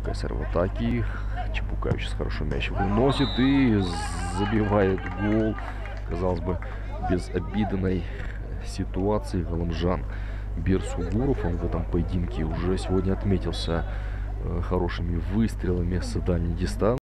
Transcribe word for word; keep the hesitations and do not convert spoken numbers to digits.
Кайсер в атаке. Чепукаев сейчас хорошо мяч выносит и забивает гол. Казалось бы, безобидной ситуации Галамжан Бирсугуров. Он в этом поединке уже сегодня отметился хорошими выстрелами с дальней дистанции.